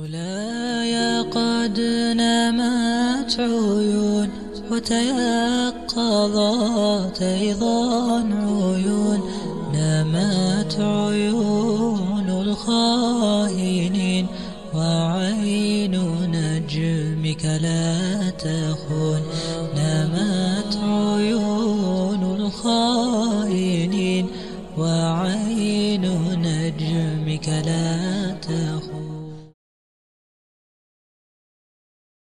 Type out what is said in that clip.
مولاي قد نامت عيون وتيقظت أيضا عيون، نامت عيون الخائنين وعين نجمك لا تخون.